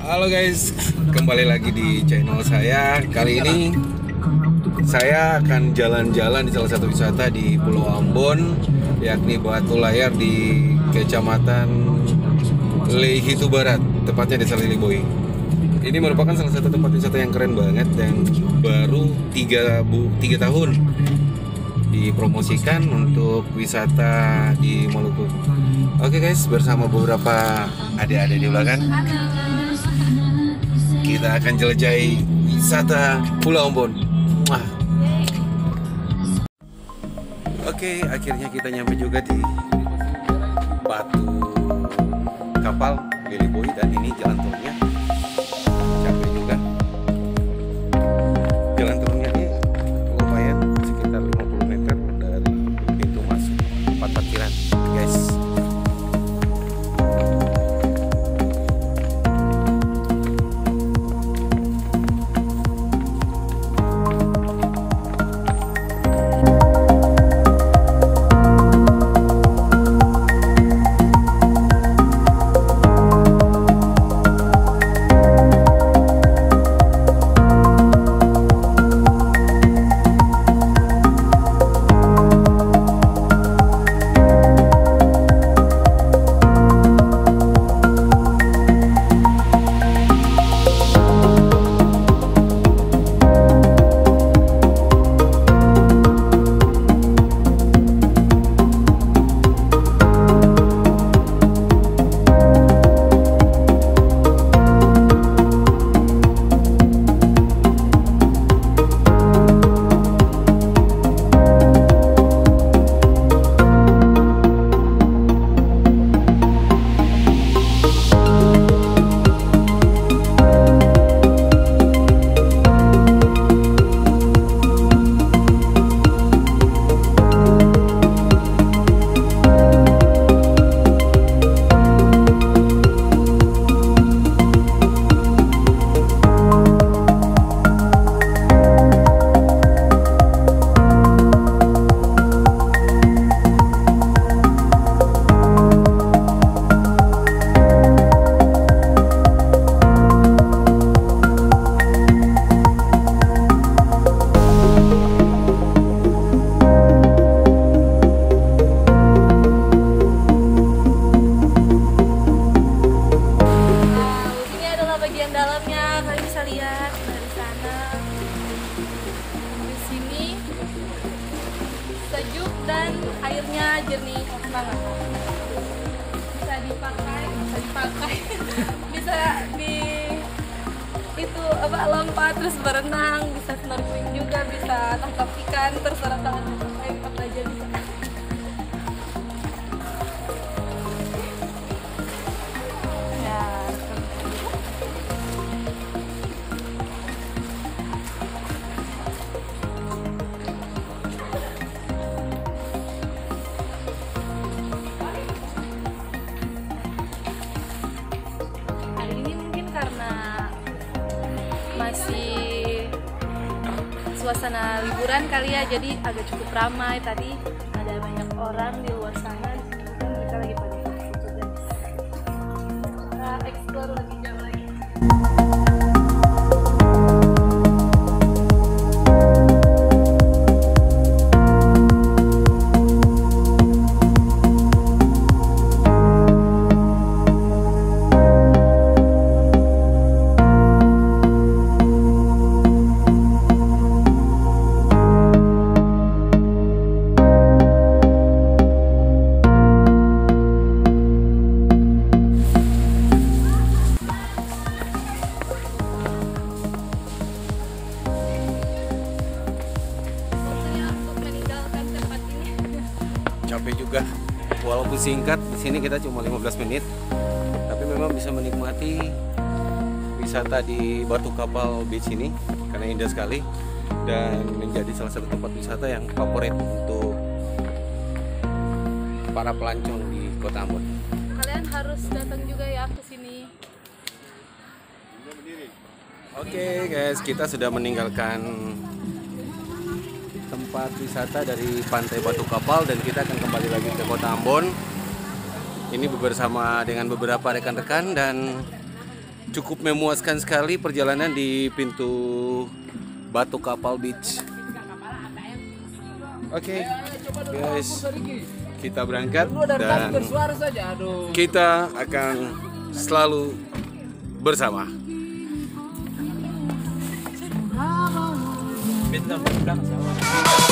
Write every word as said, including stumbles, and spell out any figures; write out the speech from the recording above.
Halo guys, kembali lagi di channel saya. Kali ini saya akan jalan-jalan di salah satu wisata di Pulau Ambon, yakni Batu Layar di Kecamatan Lehitu Barat, tepatnya Desa Liliboy. Ini merupakan salah satu tempat wisata yang keren banget dan baru tiga, bu, tiga tahun dipromosikan untuk wisata di Maluku. Oke guys, bersama beberapa adik-adik di belakang, kita akan jelajahi wisata Pulau Ambon. Wah. Oke, akhirnya kita nyampe juga di Batu Kapal Liliboy dan ini jalan tolnya. Capek juga. Jalan tolnya ini lumayan sekitar lima puluh meter dari pintu masuk tempat parkiran, guys. Dalamnya kalian bisa lihat dari sana. Di sini sejuk dan airnya jernih banget. Bisa dipakai, bisa dipakai, bisa di itu apa lompat terus berenang, bisa snorkeling juga, bisa tangkap ikan, terserah kalian mau pakai apa aja bisa. Karena masih suasana liburan kali ya, jadi agak cukup ramai. Tadi ada banyak orang di luar sana dan mereka lagi pada foto-foto, guys. Kita explore lebih jauh lagi. Capek juga, walaupun singkat. Di sini kita cuma lima belas menit, tapi memang bisa menikmati wisata di Batu Kapal Beach ini karena indah sekali dan menjadi salah satu tempat wisata yang favorit untuk para pelancong di Kota Ambon. Kalian harus datang juga ya ke sini. Oke guys, kita sudah meninggalkan tempat wisata dari Pantai Batu Kapal dan kita akan kembali lagi ke Kota Ambon. Ini bersama dengan beberapa rekan-rekan dan cukup memuaskan sekali perjalanan di pintu Batu Kapal Beach. Oke, guys, kita berangkat dan kita akan selalu bersama. Bintang belakang sama.